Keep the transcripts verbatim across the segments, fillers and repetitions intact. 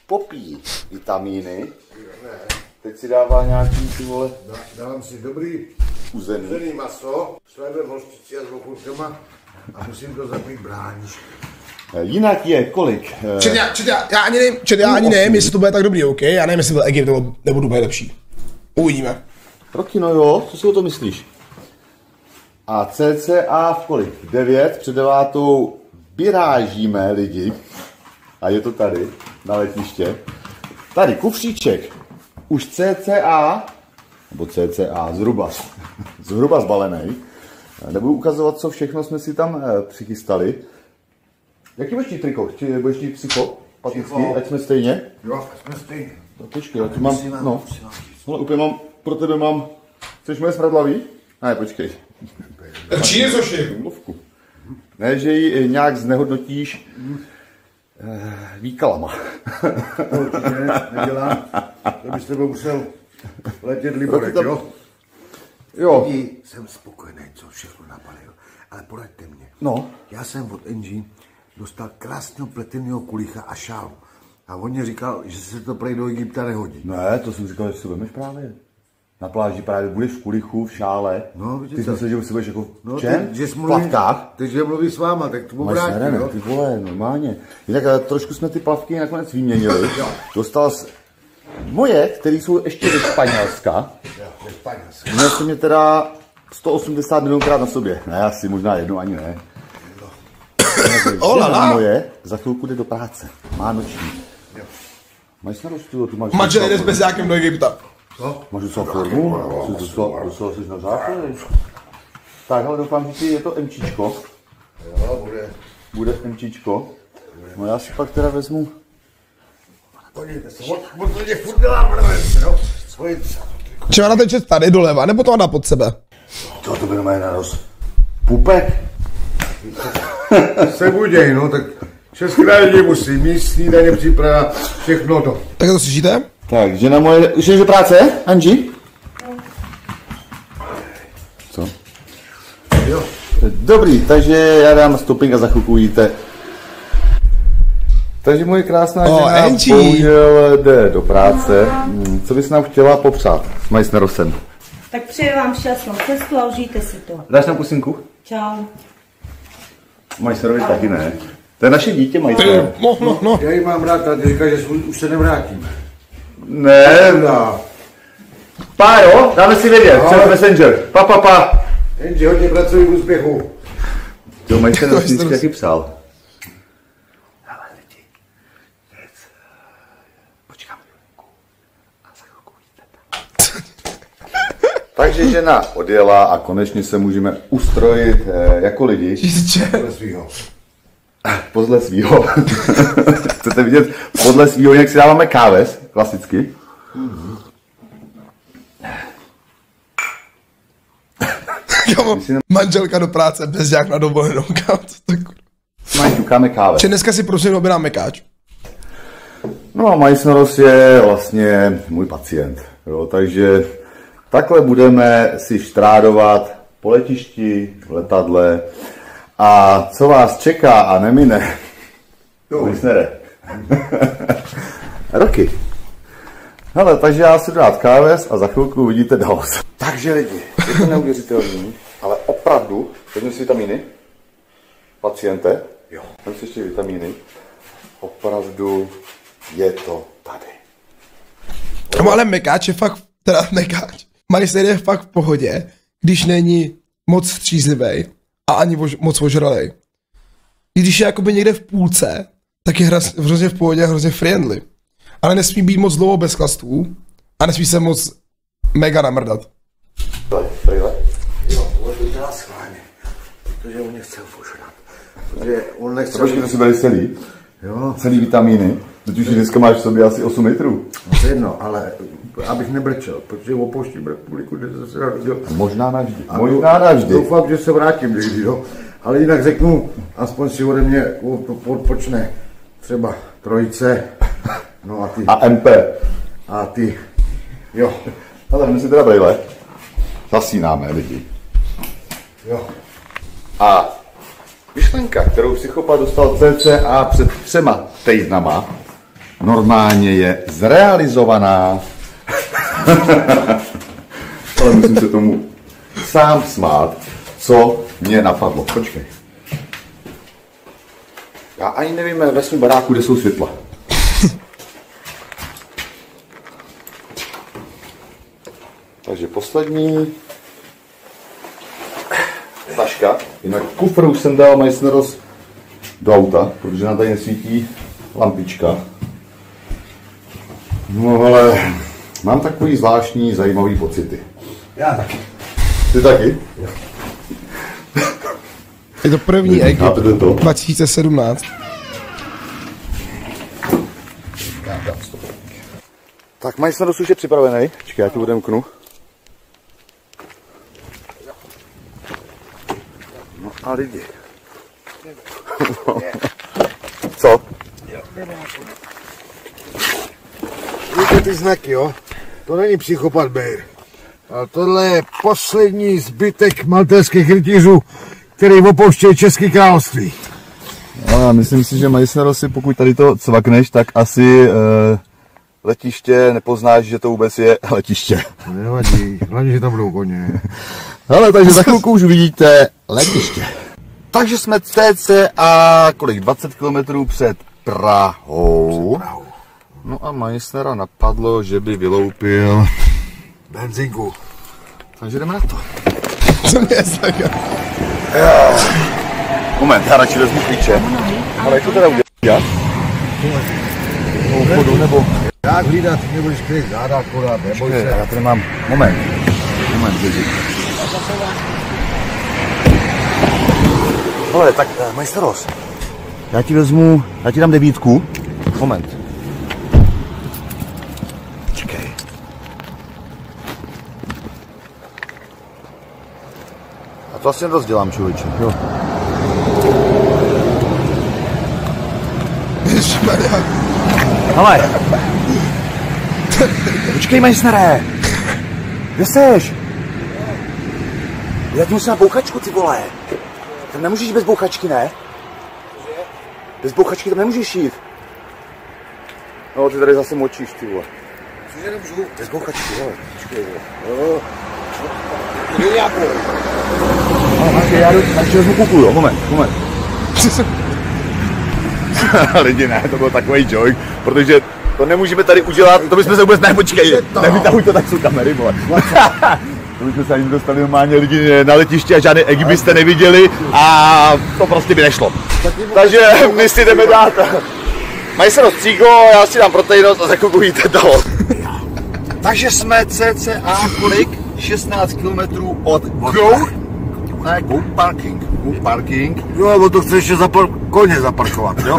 popíjí vitamíny. Teď si dává nějaký, ty vole... Dávám si dobrý uzený, uzený maso, slévem, hořčicí a s okurkama a musím to zapít bráníčkem. Jinak je kolik? Čet, já, čet, já, já ani nevím, čet, já ani nevím, jestli to bude tak dobrý, OK? Já nevím, jestli byl Egypt nebo, nebo Dubaj lepší. Uvidíme. Roky, no jo, co si o to myslíš? A cca v kolik? devět, před devátou vyrážíme lidi. A je to tady, na letiště. Tady kufříček. Už cca, nebo cca, zhruba, zhruba zbalený. Nebudu ukazovat, co všechno jsme si tam e, přichystali. Jaký budeš tí triko? Či budeš tí psycho? Patický, ať jsme stejně? Jo, jsme stejně. No, počkej, já tu mám, no. Hele, úplně mám, pro tebe mám, chceš moje smradlavý? Ne, počkej. Čí je Zoši? Mluvku. Ne, že ji nějak znehodnotíš eh, výkalama. To určitě nedělám. To bys tebe musel letět Liborek, jo? Jo. Lidi, jsem spokojený, co všechno napalil. Ale poraďte mě. No. Já jsem od Engie dostal krásného pleteného kulicha a šálu. A on mě říkal, že se to prej do Egypta nehodí. Ne, to jsem říkal, že si vemeš právě. Na pláži právě budeš v kulichu, v šále. No, ty jsi myslel, že si budeš jako v no, čem? Ty, že v plavkách? Teď, že mluví s váma, tak to Máš vrátí, serene, jo? ty vole, normálně. Jinak ale trošku jsme ty plavky nakonec vyměnili. Dostal jsi moje, které jsou ještě ze Španělska. Jo, ze Španělska. Měl jsem mě teda sto osmdesát milionkrát na sobě. Ne, asi možná jednou ani ne. Olala. Moje za chvilku jde do práce. Má noční. Máš starostu, ty máš... Manžel jde s bezákem do Egypta. Co? Máš docela formu? Jsi docela, docela jsi na základ. Tak, ale doufám, že ti je to MČčko. Jo, bude. Bude MČčko. No já si pak teda vezmu... Podívejte se, on to tě furt dělá mrvec, jo? Svojice. Čeho na ten čet tady doleva, nebo to dá pod sebe? Co to by na na roz? Pupek? Se buděj, no, tak česká lidi musí mít snídaně, příprava, všechno to. Tak to slyšíte? Tak, žena moje... Už jdeš do práce, Anži? Co? Jo. Dobrý, takže já dám stopping a za chvilku jíte. Takže moje krásná O, žena Angie. bohužel jde do práce. Hmm, Co bys nám chtěla popřát s Majsnerosem? Tak přeji vám šťastnou cestu a užijte si to. Dáš nám pusinku? Čau. Majsnerovi taky ne. To je naše dítě, Majsner. No, no, no. Já ji mám rád, a ty říkáš, že už se nevrátíme. Ne, No. Páro, dáme si vědět, No. přes Messenger. Pa, pa, pa. Jenže hodně pracuji v úspěchu. To Majsner vždycky taky psal. Ale lidi, věc, počkáme chvilku a za chvilku jdete. Takže žena odjela a konečně se můžeme ustrojit eh, jako lidi. Podle svýho. Podle svýho. Chcete vidět podle svýho, jak si dáváme káves, klasicky. Kámo, manželka do práce, bezďák na dovolenou, kámo, co to kurva. Máš, ťukáme káves. Če dneska si prosím objednám mekáč. No a Majsneros je vlastně můj pacient. Jo, takže takhle budeme si štrádovat po letišti, v letadle. A co vás čeká a nemine? Majsnere. Roky. Hele, takže já si dát káves a za chvilku uvidíte Davos. Takže lidi, je to neuvěřitelný, ale opravdu, vezmi si vitamíny, paciente, jo, vezmi si ještě vitamíny, opravdu je to tady. Kámo, ale mekáč je fakt, teda mekáč. Majster je fakt v pohodě, když není moc střízlivý a ani vož, moc ožralej. I když je jakoby někde v půlce, tak je hraz, hrozně v pohodě a hrozně friendly. Ale nesmí být moc dlouho bez chlastů a nesmí se moc mega namrdat. Tadyhle. Jo, on to dělá schválně, protože on nechce požrat. Protože on nechce... Počkej, to si bereš celý, Jo, celý vitamíny. Teď už dneska máš v sobě asi osm litrů. no to je jedno, ale abych nebrčel, protože opouštím republiku, kde jsem se narodil. Možná navždy. A Možná navždy. Doufám, že se vrátím někdy, jo. Ale jinak řeknu, aspoň si ode mě odpočne třeba trojice, no a ty, A M P. a ty, jo, Ale my si teda brejle. Zasínáme lidi. jo. A myšlenka, kterou psychopat dostal cca před třema týdnama, normálně je zrealizovaná. Ale musím se tomu sám smát, co mě napadlo. Počkej. Já ani nevím ve svém baráku, kde jsou světla. Takže poslední taška. Jinak kufr už jsem dal Meissneros do auta, protože nám tady nesvítí lampička. No ale mám takový zvláštní, zajímavý pocity. Já taky. Ty taky? Jo. Je to první egg to? dva tisíce sedmnáct. Tak Meissneros už je připravený. Čekaj, já ti odemknu. No a lidi. Co? Víte ty znaky, jo? To není psychopat Bejr. Ale tohle je poslední zbytek maltéských rytířů, který opouštějí České království. No, myslím si, že Meissnerosy, pokud tady to cvakneš, tak asi e, letiště nepoznáš, že to vůbec je letiště. Nevadí, hlavně, že tam budou koně. Hele, takže za chvilku už uvidíte letiště. Takže jsme cca kolik, dvacet kilometrů před Prahou. No a Meissnera napadlo, že by vyloupil benzínku. Takže jdeme na to. Co mě je tak? Moment, já radši vezmu klíče. Ale jak to teda udělat? No, chodu, nebo... Jak hlídat, nebudeš kryt záda akorát, neboj se. Já tady mám... Moment. Moment, Ježíš. Hele, tak uh, Meissneros, já ti vezmu, já ti dám devítku. Moment. Čekej. A to asi rozdělám, člověče. Jo. Ježišmarja. Hele. Počkej, Meissnere. Kde seš? Já ti musím na bouchačku, ty vole. Tam nemůžeš bez bouchačky, ne? Bez bouchačky tam nemůžeš jít. No, ty tady zase močíš, ty vole. Cože nemůžu? Bez bouchačky, hele. Počkej, vole. Jo. Jde nějakou. Ale já ještě vezmu kuklu, jo, moment, moment. Lidi, ne, to byl takový joke, protože to nemůžeme tady udělat, to bychom se vůbec nepočkej, nevytahuj to, tak jsou kamery, vole. To bychom se ani dostali normálně lidi na letiště a žádný egg byste neviděli a to prostě by nešlo. Takže my si jdeme dát Meissneros Cigo, já si dám proteinos a za chvilku jíte dál. Takže jsme cca kolik? šestnáct kilometrů od Go, ne, Go Parking, Go Parking. Jo, bo to chce ještě zapar- koně zaparkovat, jo?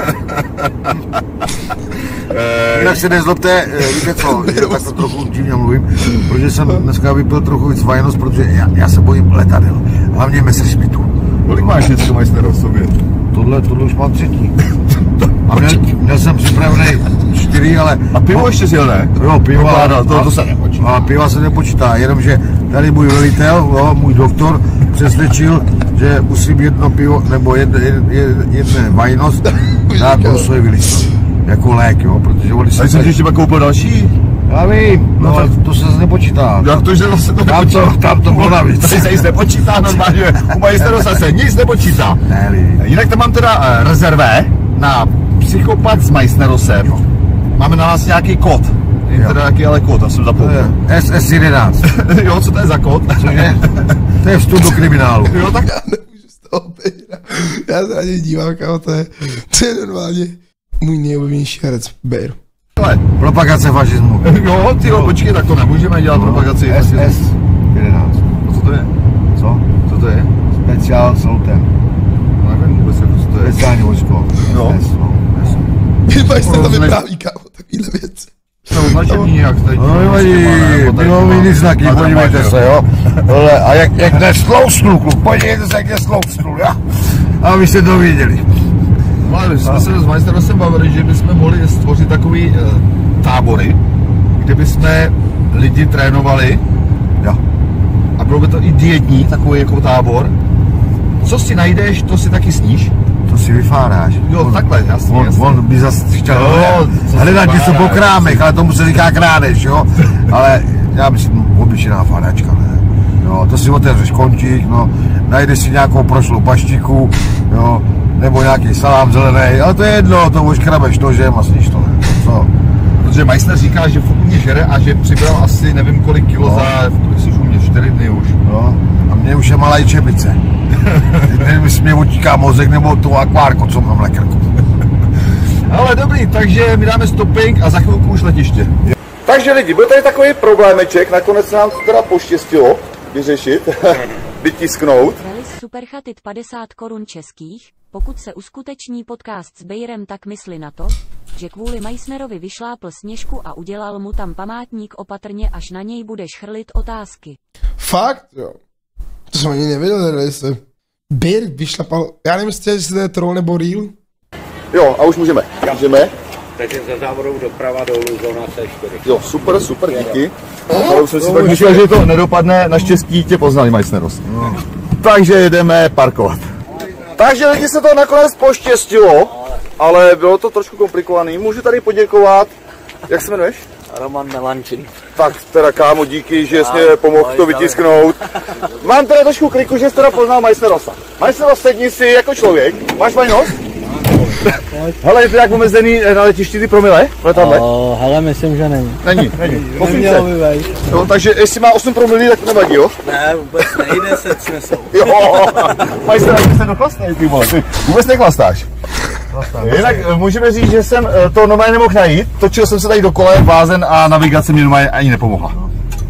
Jinak se nezlobte, víte co, já tak to trochu divně mluvím, protože jsem dneska vypil trochu víc Weinos, protože já, já se bojím letadel, hlavně Messerschmittu. Kolik máš dneska Meissneros v sobě? Tohle, tohle už mám třetí. A měl, měl jsem připravený čtyři, ale... A pivo ještě silné? Jo, pivo, no, to, to se nepočítá. A piva se nepočítá, jenomže tady můj velitel, jo, můj doktor, přesvědčil, že musím jedno pivo, nebo jedno, jedno, jedno Weinos dát do svoje vylíčky. Jako lék, jo, protože oni se... A jsem ti ještě pak koupil další? Já vím, no, No tak to se zase nepočítá. Jak to, že zase to Tam to, tam to bylo navíc. Tady se nic nepočítá normálně, u Meissnerosa se nic nepočítá. Ne, Jinak tam mám teda uh, rezervé na psychopat s Meissnerosem. Máme na nás nějaký kód. Je teda jaký ale kód, já jsem zapomněl. S S jedenáct. Jo, co to je za kód? Cože? To je vstup do kriminálu. Jo, tak... Já nemůžu z toho být. Já se na něj dívám, kámo, to je, to je normálně můj nejoblíbenější herec, Bejr. Ale, Propagace fašismu. jo, ty jo, počkej, tak to nemůžeme dělat no, propagaci. S S jedenáct. No, co to je? Co? Co to je? Speciál Saluten. No, nevím vůbec, co to je. Speciální vojsko. Jo. S, no. S. Když se to No, vypráví, kámo, takovýhle věci. Jsme označení nějak tady. No nevadí, bylo mi jiný znaky, podívejte se, jo. Tohle, a jak, jak nesloustnul, kluk, podívejte se, jak nesloustnul, jo. A vy jste to viděli. No, ale jsme se s Meissnerosem bavili, že bychom mohli stvořit takový uh, tábory, kde bychom lidi trénovali, Jo. a bylo by to i dietní, takový jako tábor. Co si najdeš, to si taky sníš. To si vyfáráš. Jo, on, takhle, jasně, on, jasně. on by zase chtěl Jo, hledat něco po krámech, ale tomu se říká krádež, jo. Ale já myslím, obyčejná fáračka, ne. Jo, to si otevřeš končík, no, najdeš si nějakou prošlou paštiku, jo, nebo nějaký salám zelený, ale to je jedno, to už krabeš to, že masníš to, ne. Co? Protože Meissner říká, že furt mě žere a že přibral asi nevím kolik kilo No. za, kolik jsi už u mě, čtyři dny už. No, a mě už je malá i čepice. Teď nevím, jestli mě utíká mozek nebo tu akvárko, co mám na krku. Ale dobrý, takže my dáme stopping a za chvilku už letiště. Takže lidi, byl tady takový problémeček, nakonec se nám to teda poštěstilo vyřešit, vytisknout. Rally Superchatit padesát korun českých, pokud se uskuteční podcast s Bejrem, tak mysli na to, že kvůli Meissnerovi vyšlápl Sněžku a udělal mu tam památník, opatrně, až na něj budeš chrlit otázky. Fakt? Jo. To jsem ani nevěděl, že se Bejr vyšlapal, já nevím, jestli to je troll nebo real. Jo, a už můžeme. Můžeme. Takže za závodou doprava dolů zóna C čtyři. Jo, super, super, díky. Ale už jsem si tak myslel, že to nedopadne, naštěstí tě poznali Meissneros. No. Takže jedeme parkovat. Takže lidi se to nakonec poštěstilo, ale bylo to trošku komplikovaný. Můžu tady poděkovat, jak se jmenuješ? Roman Melančin. Tak teda kámo, díky, že jsi mě pomohl to vytisknout. Mám teda trošku kliku, že jsi teda poznal Meissnerosa. Meissneros, sedni si jako člověk, máš vajnost? Hele, je to jak omezený na letišti ty promile v letadle? O, hele, myslím, že není. Není, není. Nemělo by vejít. Jo, takže jestli má osm promilí, tak to nevadí, jo? Ne, vůbec nejde, se snesou. Jo, Meissner, ty se dochlastnej, ty vole, ty vůbec nechlastáš. Jinak můžeme říct, že jsem to normálně nemohl najít, točil jsem se tady dokola jak blázen a navigace mě normálně ani nepomohla.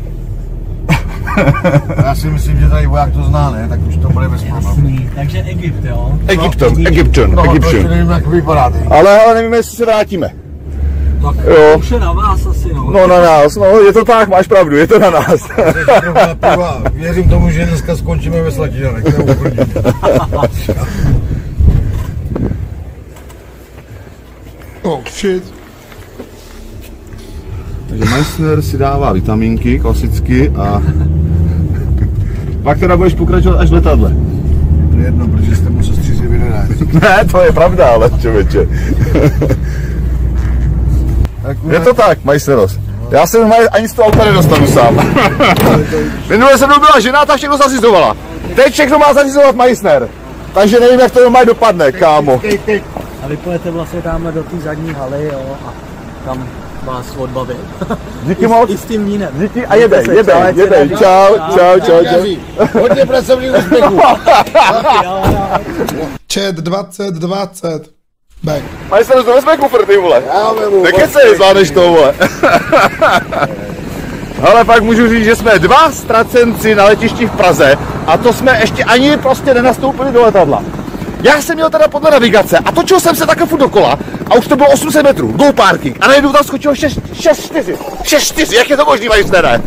Já si myslím, že tady voják to zná, ne? Tak už to bude bez problémů. Takže Egypt, jo? Egypton, Egypton, No, to ještě Egypton. nevím, jak vypadá. ty. Ale, ale nevíme, jestli se vrátíme. Tak Jo. už je na vás asi, no. No na nás, no je to tak, máš pravdu, je to na nás. Věřím tomu, že dneska skončíme ve Slatižanech. To je úplně. Oh shit. Takže Meissner si dává vitamínky klasicky a pak teda budeš pokračovat až v letadle. To je jedno, protože jste mu se střízlivě nedá. Ne, to je pravda, ale člověče. Je to tak, Meissneros. Já se normálně ani z toho auta nedostanu sám. Minule se mnou byla žena, ta všechno zařizovala. Teď všechno má zařizovat Meissner. Takže nevím, jak to normálně dopadne, kámo. A vy pojete vlastně tamhle do té zadní haly, jo? A tam vás odbavím. Díky moc. I s tím mínem. Díky a jedej, jedej, jedej. Čau, čau, čau, čau. Hodně pracovních úspěchů. Čet dvacet dvacet. Back. Meissner, to vezme kufr, ty vole. Já vemu. Nekecej, zvládneš to, vole. Ale pak můžu říct, že jsme dva ztracenci na letišti v Praze a to jsme ještě ani prostě nenastoupili do letadla. Já jsem měl teda podle navigace a točil jsem se takhle furt dokola a už to bylo osm set metrů, go parking a najednou tam skočilo šest čtyři. šest čtyři, jak je to možný, Meissnere?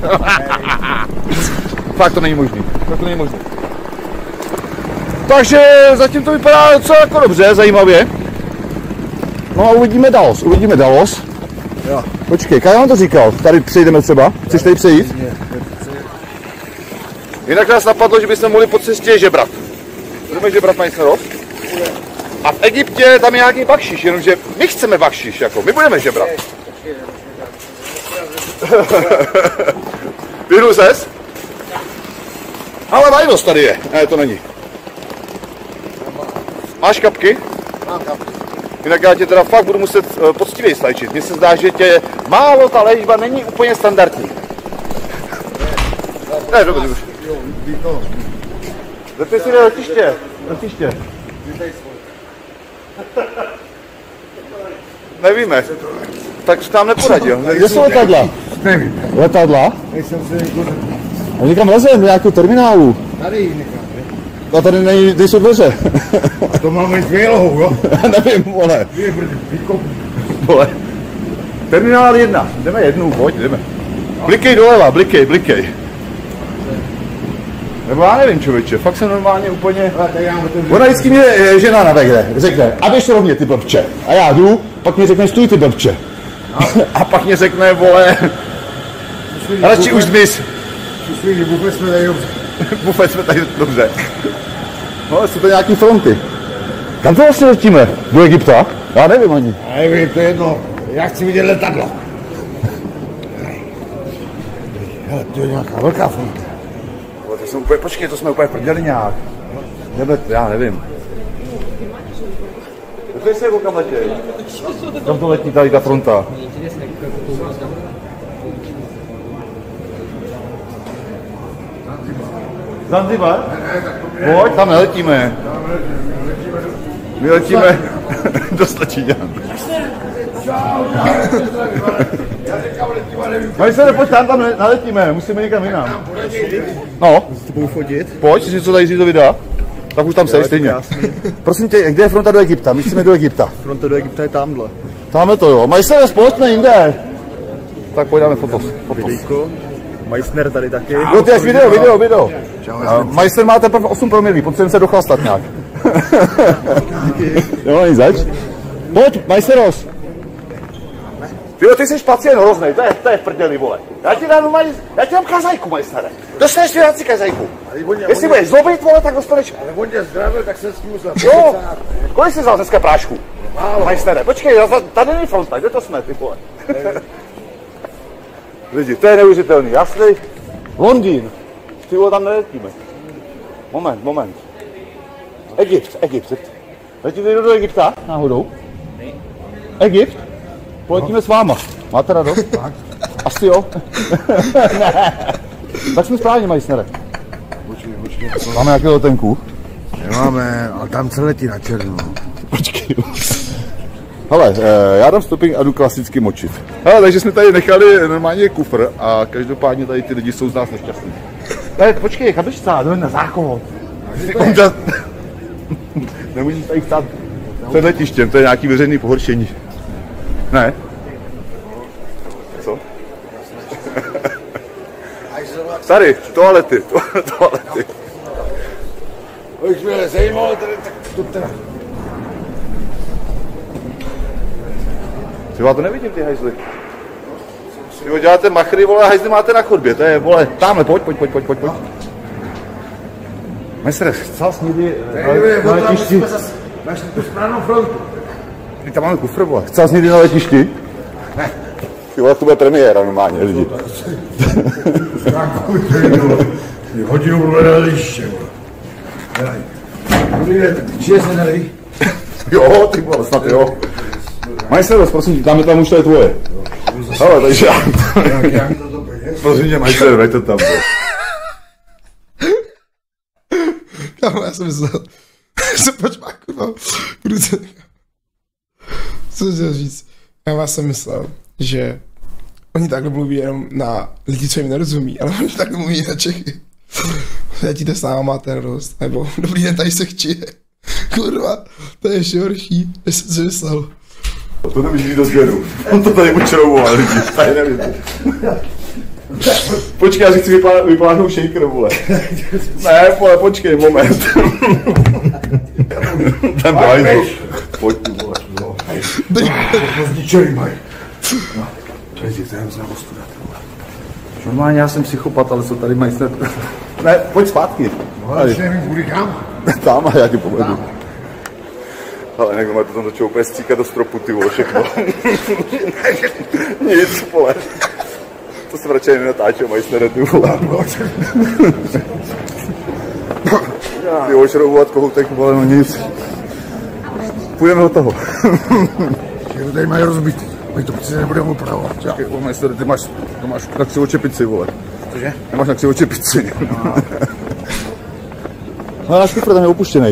Fakt to není možný, fakt to není možný. Takže zatím to vypadá docela jako dobře, zajímavě. No a uvidíme Dalos, uvidíme Dalos. Jo. Počkej, Kaj vám to říkal? Tady přejdeme třeba? Chceš tady přejít? Jinak nás napadlo, že bychom mohli po cestě žebrat. Budeme žebrat Meissnerov. A v Egyptě tam je nějaký bakšiš, jenomže my chceme bakšiš, jako my budeme žebrat. Vyhnu ses? Ale vajnost tady je. Ne, to není. Máš kapky? Mám kapky. Jinak já tě teda fakt budu muset uh, poctivě stajčit. Mně se zdá, že tě málo ta léčba není úplně standardní. Ne, dobře, dobře. Zeptej si na letiště. Letiště. Nevíme. Tak jsi nám neporadil. Kde jsou letadla? Nevím. Letadla? Nejsem si jako... A někam lezem, do nějakého terminálu. Tady ji nechám, ne? A tady nej, nejsou dveře. A to máme dvě lohou, jo? Nevím, vole. Dvě brdy, výkop. Vole. Terminál jedna. Jdeme jednou, pojď, jdeme. Blikej doleva, blikej, blikej. Nebo já nevím, člověče, fakt jsem normálně úplně... Ona vždycky mě eh, žena navegre, řekne, a běž rovně, ty blbče. A já jdu, pak mě řekne, stůj, ty blbče. No. A pak mě řekne, vole, radši už zmiz. Bufet jsme tady dobře. Bufet jsme tady dobře. No, jsou to nějaký fronty. Kam to vlastně letíme? Do Egypta? Já nevím ani. Nevím, to je jedno. Já chci vidět letadlo. Hele, to je nějaká velká fronta. To jsme úplně, počkej, to jsme úplně prděli nějak. Jdeme, já nevím. Pojď se jako kam letěj. Kam to letí tady ta fronta? Zanzibar? Pojď, tam neletíme. My letíme do Stačíňan. Mají se nepojď tam, tam naletíme, musíme někam jinam. No. To budu fotit. Pojď, si něco tady říct do videa. Tak už tam seš stejně. Prosím tě, kde je fronta do Egypta? My chceme do Egypta. Fronta do Egypta je tamhle. Tamhle to jo. Mají se společně jinde. Tak pojďme fotos. fotos. Meissner tady taky. Jo, ty až video, video, video. Meissner má teprve osm promilí, potřebujeme se dochlastat nějak. Jo, ani zač. Pojď, Meissneros. Tyjo, ty jsi pacient hroznej, to je, to je v prdeli, vole. Já ti dám, maj, já ti dám kazajku, Meissnere. Dostaneš ti dáci kazajku. Jestli budeš zlobit, vole, tak dostaneš. Ale on tě zdravil, tak se s tím musel. Jo, kolik jsi vzal dneska prášku? Meissnere, počkej, tady není fronta, kde to jsme, ty vole? Lidi, to je neuvěřitelný, jasný. Londýn, ty vole, tam neletíme. Moment, moment. Egypt, Egypt. Letí někdo do Egypta náhodou? Egypt? Poletíme s váma. Máte radost? Asi jo. Ne. Tak jsme správně, Meissnere. Počkej, počkej. Máme nějakého letenku? Nemáme, ale tam se letí na černo. Počkej. Hele, já dám stopping a jdu klasicky močit. Hele, takže jsme tady nechali normálně kufr a každopádně tady ty lidi jsou z nás nešťastní. Hele, počkej, kam jdeš stát? Jdeme na záchod. Nemůžeš tady stát před letištěm, to je nějaký veřejný pohoršení. Ne? Co? Tady, toalety, to, toalety. Už mě zajímalo, tady, tak to teda. Třeba to nevidím, ty hajzly. Vy děláte machry, vole, a hajzly máte na chodbě, to je, vole, tamhle, pojď, pojď, pojď, pojď, pojď, pojď. Majstere, chcel jsi někdy na letišti? Našli tu správnou frontu. My tam máme kufr, vole. Chcel jsi někdy na letišti? Ne. Ty vole, to bude premiéra normálně, lidi. Hodinu budu na letiště, vole. Helej. Dobrý den, čije se nelej? Jo, ty vole, snad jo. Majstere, prosím, dáme tam už to je tvoje. Hele, takže já... Prosím tě, Majstere, daj to tam. Kámo, já jsem myslel, že pojď má, kurva, budu se... Co chtěl říct? Já jsem myslel, že oni takhle mluví jenom na lidi, co jim nerozumí, ale oni takhle mluví na Čechy. Letíte s náma, máte radost, nebo dobrý den, tady se chčije. Kurva, to je ještě horší, než jsem si myslel. To nemůže jít do sběru. On to tady učerouboval, lidi, tady nevím. Počkej, já si chci vypláhnout shaker, vole. Ne, vole, počkej, moment. Ten bajzl. Pojď tu, vole. To zničený mají. No, lidi, to je hrozná ostuda, vole. Normálně já jsem psychopat, ale co tady mají snad... Ne, pojď zpátky. No, ale ještě nevím, kudy kam. Tam a já ti povedu. Ale jinak to tam začalo úplně stříkat do stropu, ty vole, všechno. Nic, vole. To se radši nenatáčel, Meissnere, ty vole. Ty vole, šroubovat kohoutek, vole, no nic. Půjdeme do toho. Že tady mají rozbitý. My to přece nebudeme opravovat. Čekaj, vole, Meissnere, ty máš, to máš na křivočepici, vole. Cože? Nemáš na křivočepici. No, náš kufr tam je opuštěnej.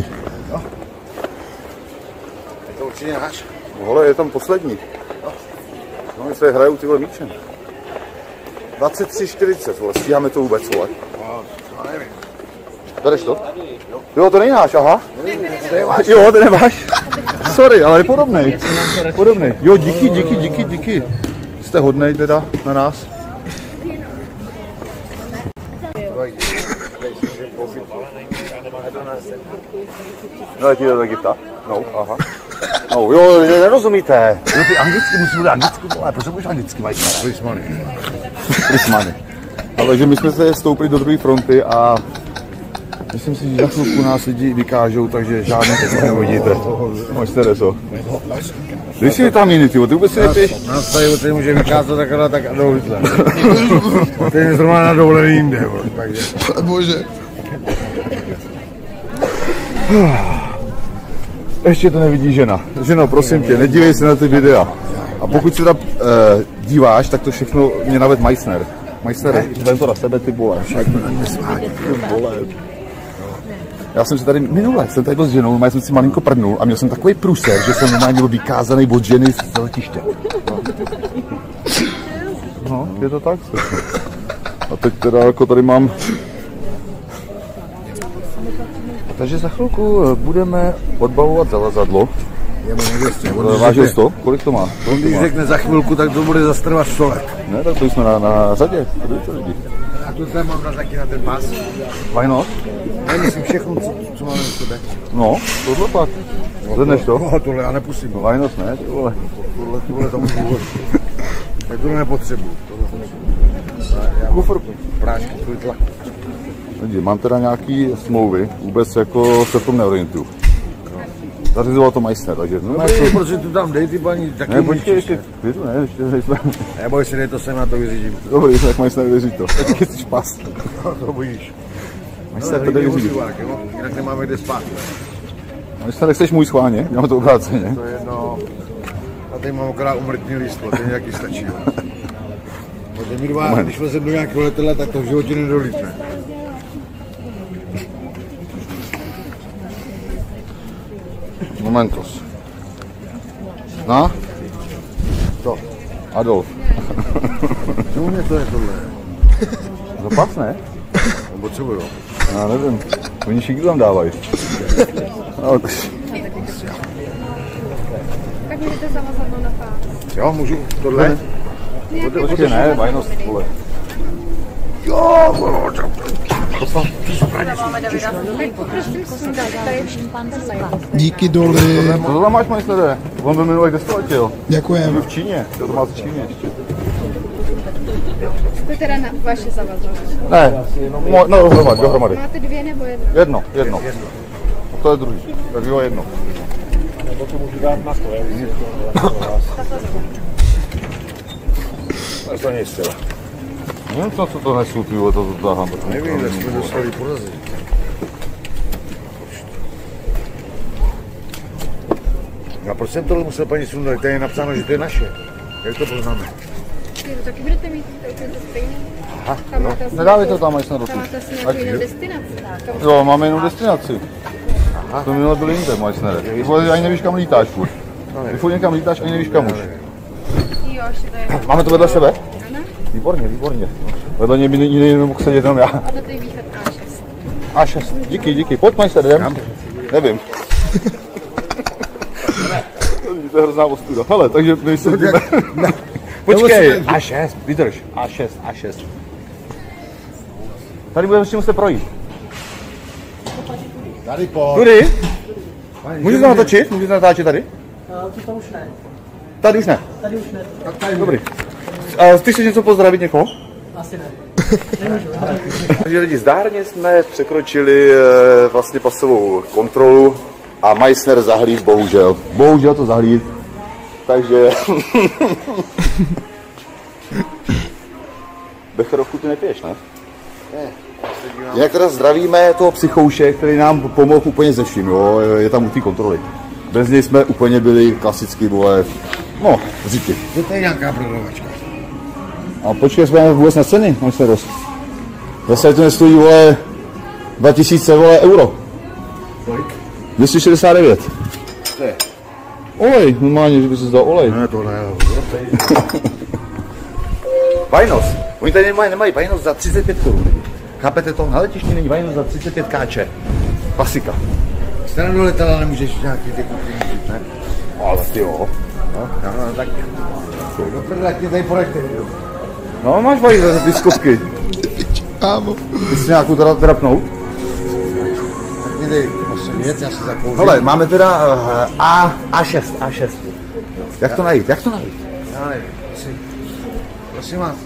To určitě náš. Vole, je tam poslední. No, my se hrajou ty vole míčem. dvacet tři čtyřicet, vole, stíháme to vůbec, vole. No, to nevím. Bereš to? Jo, to není náš, aha. Jo, to nemáš. Sorry, ale je podobnej. Podobnej. Jo, díky, díky, díky, díky. Jste hodnej teda na nás. No, letíte do Egypta? No, aha. No, jo, nerozumíte. Jo, ty anglicky musí mluvit anglicky, vole, proč mluvíš anglicky, Majka? Prismany. Prismany. Ale že my jsme se stoupili do druhé fronty a Myslím si, že za chvilku nás lidi vykážou, takže žádný teď neuvidíte. Majstere, co? Dej si vitamíny, ty vůbec si nepiješ? Nás tady teď může vykázat takhle tak a jdou Hitler. Teď je zrovna na dovolený jinde, takže. Bože. Ještě to nevidí žena. Ženo, prosím tě, nedívej se na ty videa. A pokud se tam e, díváš, tak to všechno mě naved Meissner. Meissner, vem to na sebe, ty vole. Já jsem se tady minule, jsem tady byl s ženou, normálně jsem si malinko prdnul a měl jsem takový průser, že jsem normálně byl vykázaný od ženy z letiště. No. no, je to tak. A teď teda jako tady mám... Takže za chvilku budeme odbavovat zavazadlo. Vážil to? Kolik to má? On když řekne za chvilku, tak to bude zastrvat stolek. Ne, tak to jsme na, na řadě. A tu tady mám taky na ten pás. Why not? Já myslím všechno, co, co máme v sobě. No, tohle pak. Zvedneš to? No, tohle já nepustím. No, why not, ne? Tohle, tohle, tohle to můžu vozit. Tak tohle nepotřebuji. Kufr. Prášky, tvůj tlak. Lidi, mám teda nějaký smlouvy, vůbec jako se v tom neorientuju. Zařizoval to Meissner, takže... No, no sto procent tam dej ty paní, taky ne, počkej, ještě, ty to ne, ještě nejsme... Neboj si, dej to sem, na to vyřídím. Dobrý, tak Meissner vyřídí to. Teď chceš pas. To bojíš. Meissner to jde vyřídí. Jinak nemáme kde spát. Meissner, chceš můj schválně? Děláme to obráceně. To je jedno... A tady mám akorát umrtný lístko, to nějaký stačí. Protože my dva, když vezem do nějakého letadla, tak to v životě nedolítne. Momentos. No? To. Adolf. Čemu mě to je tohle? Zapas, ne? Potřebuju. Já nevím. Oni všichni tam dávají. No, tak... Tak můžete zavazadlo na pás. Jo, můžu tohle? Počkej, ne, vajnost, vole. Jo, vole. Díky doly. Co tam máš, Meissnere? On byl minulý, kde jsi to letěl? Děkujem. Byl v Číně, to má z Číny ještě. To je teda na vaše zavazadlo. Ne, mo, no dohromady, dohromady. Máte dvě nebo jedno? Jedno, jedno. A to je druhý, tak jo, jedno. Nebo to můžu dát na to, jak To nic třeba. Nevím, co, co to nesu, ty vole, to dotáhám. Nevím, kde jsme dostali porazit. A proč jsem tohle musel paní sundat? Tady je napsáno, že to je naše. Jak to poznáme? Vy to taky budete mít, to je to stejné. Aha, Tam máte asi Nedávej to nějakou- tam, až na Tam dokud. máte asi nějakou jinou destinaci. Tam- Jo, máme jinou destinaci. To minule byl jinde, Meissnere. Ty vole, ani nevíš, kam lítáš furt. Ty furt někam lítáš, ani nevíš, kam už. Jo, ještě to je. Máme to vedle sebe? Ano, Výborně, výborně. Vedle něj by jiný nemohl sedět jenom já. a to je východ A šest. A šest. Díky, díky. Pojď, Meissnere, jdem. Nevím. To je hrozná ostuda. Hele, takže my se vidíme. Počkej, A šest, vydrž. A šest, A šest. Tady budeme ještě muset projít. Tady po. Tudy? Můžeš to natočit? Můžeš to natáčet tady? To už ne. Tady už ne. Tady už ne. Dobrý. A ty chceš něco pozdravit někoho? Asi ne. Takže lidi, zdárně jsme překročili e, vlastně pasovou kontrolu a Meissner zahlíd, bohužel. Bohužel to zahlíd. Takže... Becherovku ty nepiješ, ne? Ne. Jinak teda zdravíme toho psychouše, který nám pomohl úplně ze vším, jo, je tam u té kontroly. Bez něj jsme úplně byli klasicky, vole, no, říky. To je nějaká prodavačka. A počkej, jsme vůbec na ceny, mám se dost. Zase to nestojí, vole, dva tisíce, vole, euro. Kolik? dvě stě šedesát devět. To je. Olej, normálně, že by se zdal olej. Ne, to ne. Vajnos. Oni tady nemají, nemají vajnos za třicet pět korun. Chápete to? Na letišti není vajnos za třicet pět káče. Klasika. Stranu do letadla nemůžeš nějaký ty kupy mít, ne? Ale ty jo. No, no, tak. Do prdele, jak mě tady poraďte. No, máš vajno za ty skovky. Kámo. Ty si nějakou teda drapnout? Tak mě dej osm věc, já si zakouřím. Hele, máme teda uh, A, A6, A6. Jak to najít? Jak to najít? Já nevím, prosím. Prosím vás.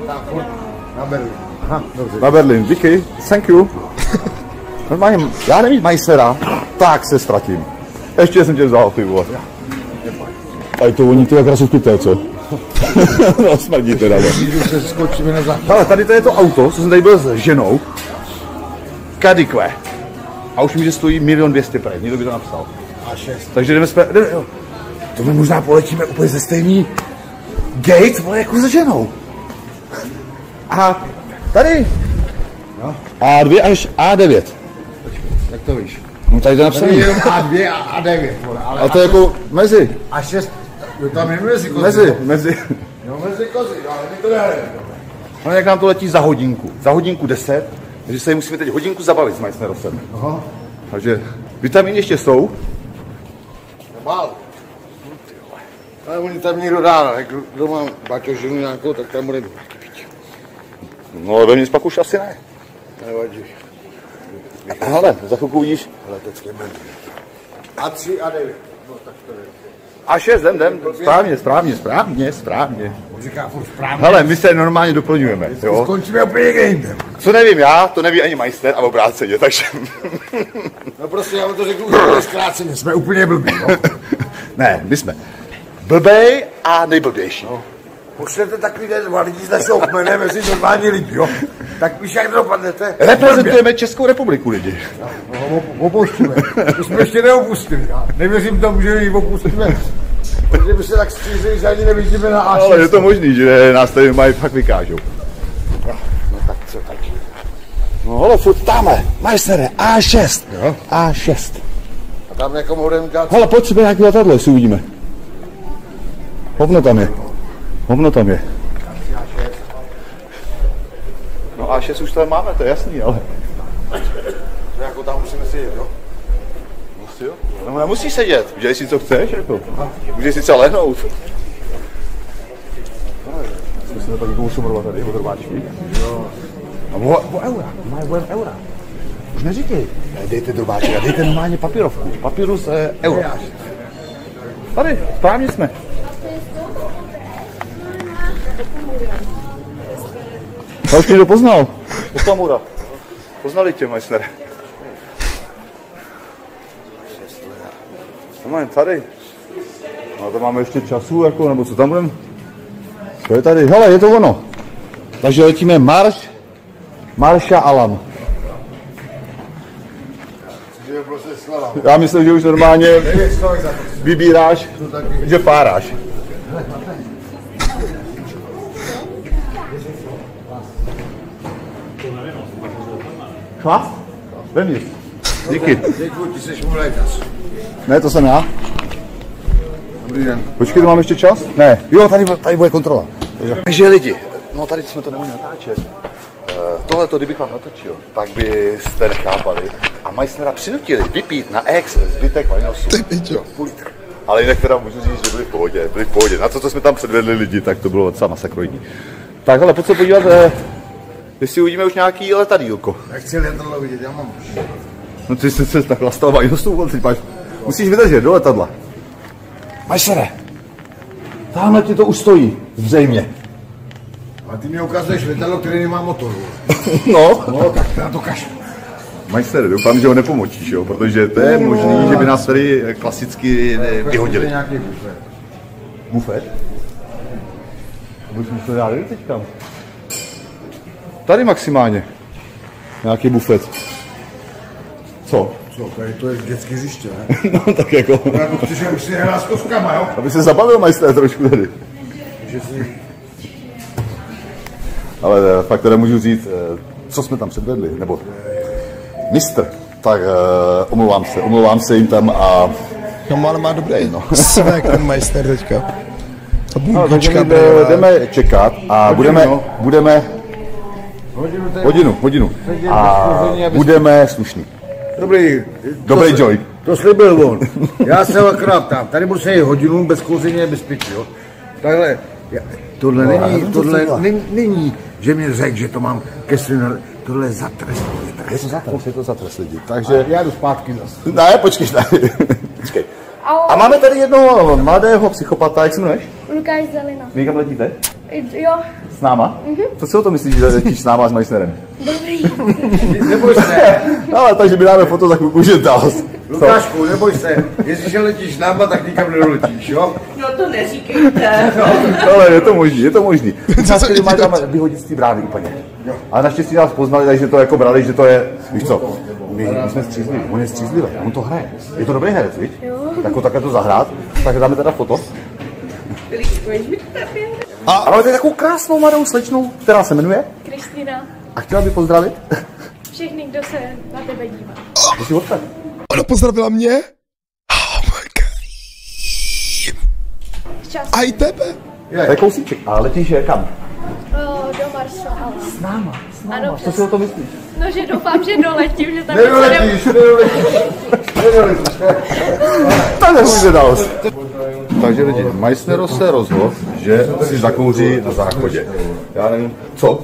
Na Berlín. Aha, dobře. Na Berlín, díky, thank you. Normálně, já nevím Majsera, tak se ztratím. Ještě jsem tě vzal, ty vole. Tady to oni ty jak rasuspitel, co? No smrdí teda, ne? Se skočíme na záchod. Ale tady to je to auto, co jsem tady byl s ženou. Kadikve. A už mi, že stojí milion dvěstě prej, někdo by to napsal. A šest. Takže jdeme zpět, jdeme, jo. To my možná poletíme úplně ze stejný gate, vole, jako se ženou. A tady. No. A dva až A devět. Jak to víš? No tady to napsaný. Tady je jenom A dva a A devět, vole. Ale A to je jako mezi. A šest. Jo, tam je mezi kozy. Mezi, mezi. Jo, mezi kozy, ale my to nehrajeme. No jak nám to letí za hodinku. Za hodinku deset. Takže se musíme teď hodinku zabavit s Meissnerosem. Aha. Takže vitamíny ještě jsou. Málo. Ale oni tam někdo dá, jak kdo má baťožinu nějakou, tak tam bude mít. No ale vevnitř pak už asi ne. Nevadí. Ale za chvilku uvidíš. Letecké benzín. A tři a devět. No tak to je. A šest, jdem, jdem. Správně, správně, správně, správně. On říká furt správně. Hele, my se normálně doplňujeme, jo. Skončíme úplně někde jinde. Co nevím já, to neví ani Meister a obráceně, takže... No prostě já vám to řeknu úplně zkráceně, jsme úplně blbí, no. Ne, my jsme blbej a nejblbější. No. Pošlete takový den dva lidi z našeho kmene mezi normální lidi, jo. Tak víš, jak dopadnete? Reprezentujeme Českou republiku, lidi. No, opustíme. To jsme ještě neopustili. Já nevěřím tomu, že ji opustíme. Protože by se tak střízili, že ani nevidíme na A šest. Ale je to možný, že nás tady mají fakt vykážou. No, no tak co tak? No hele, furt táme, Meissnere, A šest. Jo. A šest. A tam někomu budeme dělat... Hele, pojď si nějaký letadlo, jestli uvidíme. Hovno tam je. Hovno tam je. No A šest už tam máme, to je jasný, ale... To jako tam musíme sedět, jo? Musí, jo? No nemusíš sedět, udělej si co chceš, jako. Můžeš si třeba lehnout. Musíme pak někomu šumrovat tady, o drobáčky. Jo. A o, o eura, máme bojem eura. Už neříkej. Ne, dejte drobáčky, dejte normálně papírovku. Papírus eh, euro. Tady, správně jsme. A už někdo poznal. Okamura. Poznali tě, Meissnere. No, tady. No to máme ještě času, jako, nebo co tam budeme? Co je tady? Hele, je to ono. Takže letíme marš, marša alam. Já myslím, že už normálně vybíráš, že páráš. Chlap? Vevnitř. Díky. Děkuji, ty jsi můj lékař. Ne, to jsem já. Dobrý den. Počkej, to máme ještě čas? Ne. Jo, tady, tady bude kontrola. Takže lidi, no tady jsme to nemohli natáčet. Uh, tohle to, kdybych vám natočil, tak byste nechápali. A Meissnera přinutili vypít na ex zbytek vajnosu. Ale jinak teda můžu říct, že byli v pohodě, byli v pohodě. Na to, co jsme tam předvedli lidi, tak to bylo docela masakroidní. Tak hele, pojď se podívat, eh, jestli uvidíme už nějaký letadílko. Já chci letadlo vidět, já mám už. No ty jsi se takhle stal vajnosu, teď máš, musíš vydržet do letadla. Meissnere, tamhle ti to už stojí, zřejmě. A ty mě ukazuješ letadlo, který nemá motor. No. No, tak na to kašlu. Meissnere, doufám, že ho nepomočíš, jo, protože to je možný, že by nás tady klasicky vyhodili. Nějaký bufet. Bufet? To bychom se dali teďka. Tady maximálně. Nějaký bufet. Co? Co, tady to je dětský hřiště, ne? No tak jako. No, jako chceš, abych si nehrál s koskama, jo? Aby se zabavil Meissner trošku tady. Že si... Ale fakt teda můžu říct, co jsme tam předvedli, nebo mistr. Tak uh, omlouvám se, omlouvám se jim tam a... No ale má dobrý, no. Svek ten Meissner teďka. Ta No, takže bundička, my brýle. jdeme čekat a budeme, no. budeme, Hodinu, tady- hodinu, hodinu, a budeme slušní. Dobrý. Dobrý to, Joy. To slibil on. Já se akorát tam. Tady budu sedět hodinu bez kouření a bez pití, jo? Takhle. Já, tohle No, není, to tohle dělá. není, není, že mi řekl, že to mám ke svým, tohle je za trest. Je to za trest, je to za trest lidi, takže... Já jdu zpátky zase. Ne, počkej, ne. Počkej. A máme tady jednoho mladého psychopata, jak se jmenuješ? Lukáš Zelina. Vy kam letíte? Jo, náma? Mm-hmm. Co si o to myslíš, že letíš s náma a s Meissnerem? Dobrý. Neboj se, Ale takže mi dáme foto za chvilku, že dál. Lukášku, neboj se, jestliže letíš s náma, tak nikam nedoletíš, jo? No to neříkejte. Ale je to možný, je to možný. Nás chtěli mají tam vyhodit z té brány úplně. Ale naštěstí nás poznali, takže to jako brali, že to je, víš co, my, my jsme střízliví, on je střízlivý, on to hraje. Je to dobrý herec, víš? Tak takhle to zahrát, tak dáme teda foto. A, ale to je takovou krásnou mladou slečnou, která se jmenuje Kristýna, a chtěla by pozdravit. všechny, kdo se na tebe dívá. To si odstaň. Ona pozdravila mě? Oh my god. Čas. A i tebe? To je kousíček, ale letíš je kam? O, do Marsa. S náma, s náma. Ano, Co si o to myslíš? No, že doufám, že doletím, že tam Nedoletíš, nedoletíš, nedoletíš. Tak nemůže dál. Takže lidi, Meissner se rozhodl, že si zakouří na záchodě. Já nevím, co?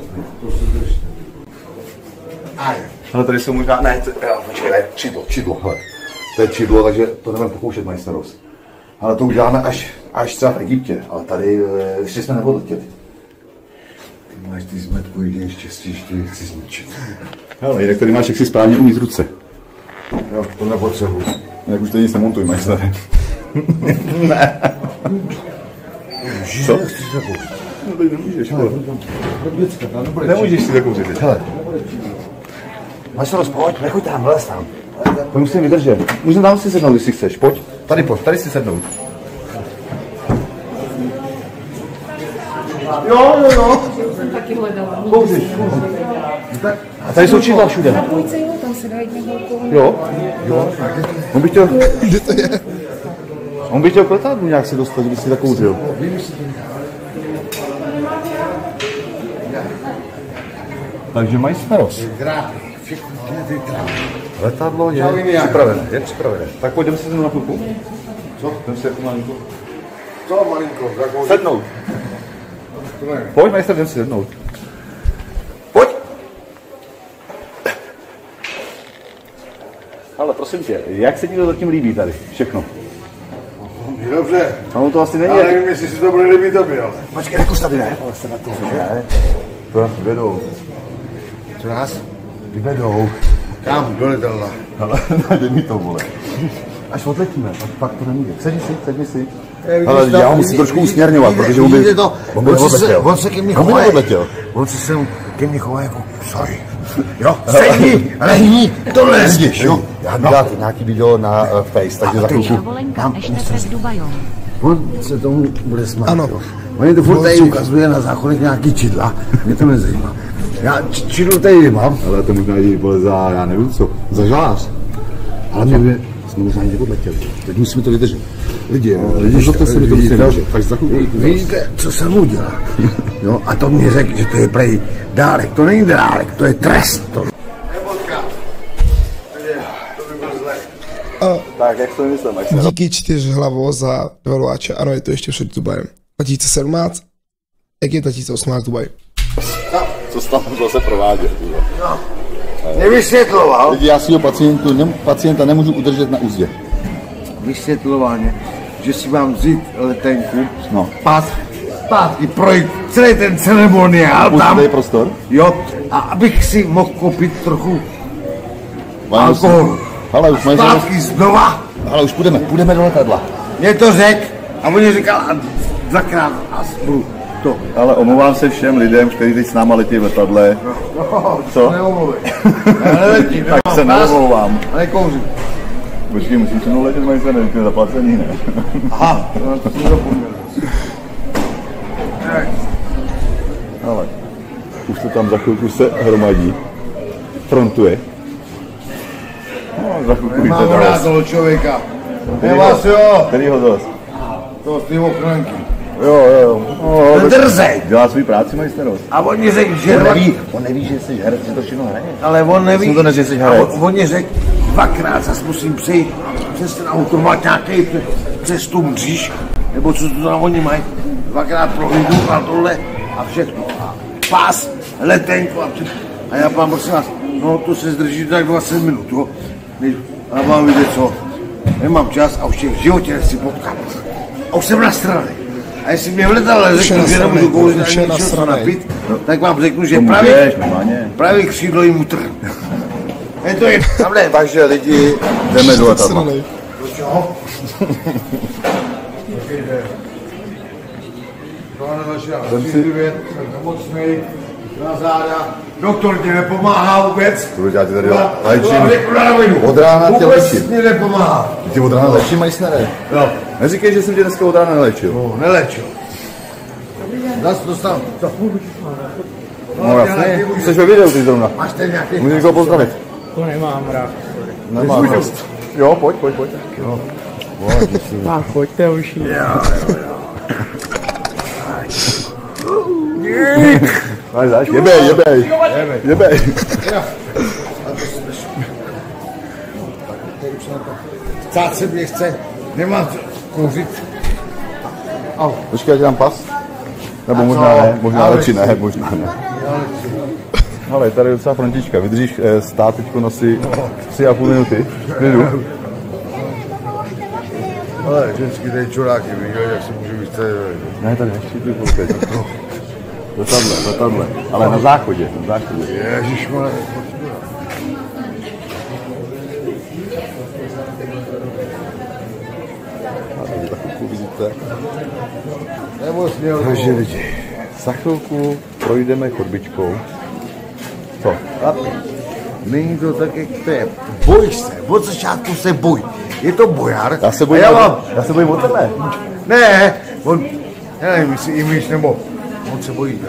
Ale tady jsou možná, ne, to, já, počkej, ne, čidlo, čidlo, hele. To je čidlo, takže to nebudeme pokoušet Meissneros. Ale to uděláme až, až třeba v Egyptě, ale tady ještě jsme neodletěli. Ty máš ty zmetku jedině štěstí, že ty chci zničit. Hele, jinak tady máš, jak si správně umít ruce. Jo, to nepotřebuji. Jak už to nic nemontuj, Meissner. Ne. Co? No tady nemůžeš, hele. Nemůžeš si zakouřit, hele. Meissneros, pojď, nechoď tam, vlez tam. Pojď, musím vydržet. Můžeme tam si sednout, jestli chceš, pojď. Tady pojď, tady si sednout. Jo, jo, jo. jsem taky hledala. Kouříš, kouříš. A tady jsou čidla všude. Na půjce, jo, tam se dají nějakou. Jo? Jo. On by chtěl, Kde to je? on by chtěl k letadlu nějak si dostat, kdyby si zakouřil. Takže Meissneros. Letadlo je připravené, je připravené. Tak pojďme si sednout na chvilku. Co? Jdem si jako malinko. Co malinko? Zakouřit? Sednout. Pojď, Meissner, jdem si sednout. Pojď. Ale prosím tě, jak se ti to zatím líbí tady? Všechno. Dobře, Ano, to asi není. ale nevím, jestli si to bude líbit tobě, ale. Počkej, nekus tady, ne? Ale se na to, ne? To nás vyvedou. Co nás? Vyvedou. Kam? Do letadla. Ale najde mi to, vole. Až odletíme, pak, pak to nemůže. Sedni si, sedni si. vidíš Ale to? já ho musím trošku usměrňovat, Vidíte- protože on by, vidíte to? on by On se- odletěl. on se ke mně On by chová. neodletěl. On se sem ke mně chová jako sorry. Jo, sedni, lehni, tohle nezdiš, jo. Já mi dát nějaký video na uh, Face, takže za chvilku. Dovolenka ještě před Dubajom. On se tomu bude smát, Ano. jo. On je to furt tady ukazuje na záchodech nějaký čidla, mě to nezajímá. Já č- čidlo tady mám. Ale to možná jde vole za, já nevím co, za žář. Ale mě by, jsme možná někde odletěli. Teď musíme to vydržet. Lidi, lidi, to se mi to musí vydržet. Takže za chvilku. Víte, co jsem udělal? Jo, a to mě řekl, že to je prej dárek. To není dárek, to je trest. To. Tak, jak to myslím, Meissner? Díky čtyřhlavo za dva doláče. Ano, je to ještě před Dubajem. dva tisíce sedmnáct. Jak je dva tisíce osmnáct Dubaj? Co se tam zase provádět? Nevysvětloval. Lidi, já svého pacientu, ne, pacienta nemůžu udržet na úzdě. Vysvětloval mě, že si mám vzít letenku, No. pát, zpátky projít celý ten ceremoniál tam, Pustý prostor. jo, a abych si mohl koupit trochu Vánoce. alkoholu. Ale už mají Zpátky znova, ale už půjdeme, půjdeme do letadla. mě to řek a on říkal a dvakrát a budu to. Ale omlouvám se všem lidem, kteří teď s náma letí v letadle. Co? Neomluvej. Já neletím, Tak se neomlouvám. a nekouřím. Počkej, musím se mnou letět, mají se nevím, zaplacený, ne? Aha, no, to jsem zapomněl. Ale už to tam za chvilku se hromadí. Frontuje. No, za chvilku víte Mám rád dost. toho člověka. Je vás jo, Kterýho dost? to z ty ochranky. Jo, jo, jo. No, Ten drzej. dělá svůj práci, Meissneros. A oni řekl, že On dva, neví, on neví, že jsi herec, že to všechno hraje. ale on neví. Jsem to neřekl, že jsi A herec. on, oni řekl, dvakrát zase musím přejít přes ten automat nějaký pře- přes tu mříž, nebo co to tam oni mají. Dvakrát prohlídnu a tohle a všechno. A pás, letenku a všechno. A já pán, prosím vás, no to se zdrží tak dvacet minut, jo. Než- A vám víte co, nemám čas a už tě v životě nechci potkat. A už jsem na straně. A jestli mě v letadle řeknu, že nebudu kouřit ani něco napít, no, tak vám řeknu, že pravý, pravý křídlo jim utrhnu. Je to je, tam ne. Takže lidi, jdeme do letadla. Do čeho? Jsem si nemocnej, na záda, doktor ti nepomáhá vůbec. To já ti tady léčím. Od rána tě léčím. Vůbec mi nepomáhá. Ty od rána léčím, Meissnere? Jo. Neříkej, že jsem tě dneska od rána neléčil. No, neléčil. Zas dostanu. No jasně, jsi ve videu ty zrovna. Máš ten nějaký? Můžu někoho pozdravit. To nemám rád. Nemám rád. Jo, pojď, pojď, pojď. Jo. Tak pojďte už. Jo, jo, jo. Máš dáš, jebej, jebej. Jebej. Chcát se mě chce, nemám kouřit. Au. Počkej, já ti dám pas. Nebo možná ne, možná radši ne, možná ne. Ale tady je docela frontička, vydržíš eh, stát teďko nosy tři a půl minuty. Jdu. Ale ženský tady čuráky, viděl, jak se můžu vystavit. Ne, tady nešli tu koukej. Do tadle, do tadle. Ale na záchodě, na záchodě. Ježišmarja. Vidíte? Nebo směl. Takže lidi, za chvilku projdeme chodbičkou. Co? Není to tak, jak to je. Boj se, od začátku se boj. Je to bojar. Já se bojím, já, od... mám... já se bojím o tebe. Ne, on, já nevím, jestli imíš nebo on se bojí.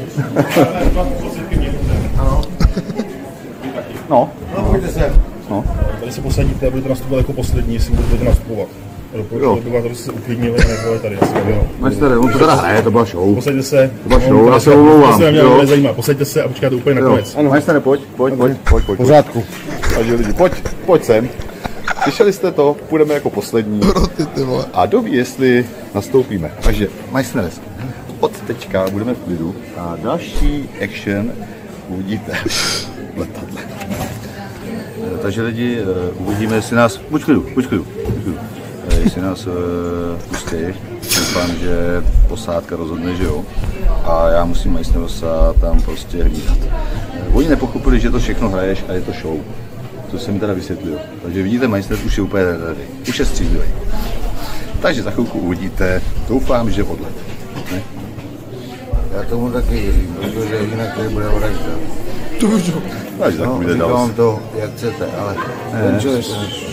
Ano. No. No, pojďte se. No. Tady se posadíte a budete nastupovat jako poslední, jestli budete nastupovat. Jo. Doporučuji, se uklidnili a nebyli tady. Meissnere, on to teda hraje, to byla show. Posaďte se. To byla show, já se omlouvám. To se mě nezajímá, posaďte se a počkáte úplně nakonec. Meissnere, pojď, pojď, pojď, pojď, pojď. Pořádku. Takže lidi, pojď, pojď sem. Slyšeli jste to, půjdeme jako poslední a doví, jestli nastoupíme. Takže Meissnere, od teďka budeme v klidu a další action uvidíte v letadle. Takže lidi, uvidíme, jestli nás, buď klidu, buď klidu, buď klidu. Jestli nás uh, pustí, doufám, že posádka rozhodne, že jo. A já musím Meissnerosa tam prostě hlídat. Uh, oni nepochopili, že to všechno hraješ a je to show. To jsem mi teda vysvětlil. Takže vidíte, Meissner už je úplně tady. Už je střízlivý. Takže za chvilku uvidíte, doufám, že odlet. Ne? Já tomu taky věřím, protože jinak tady bude vražda. Takže tak No, půjde říkám dál. to, jak chcete, ale končili jsme.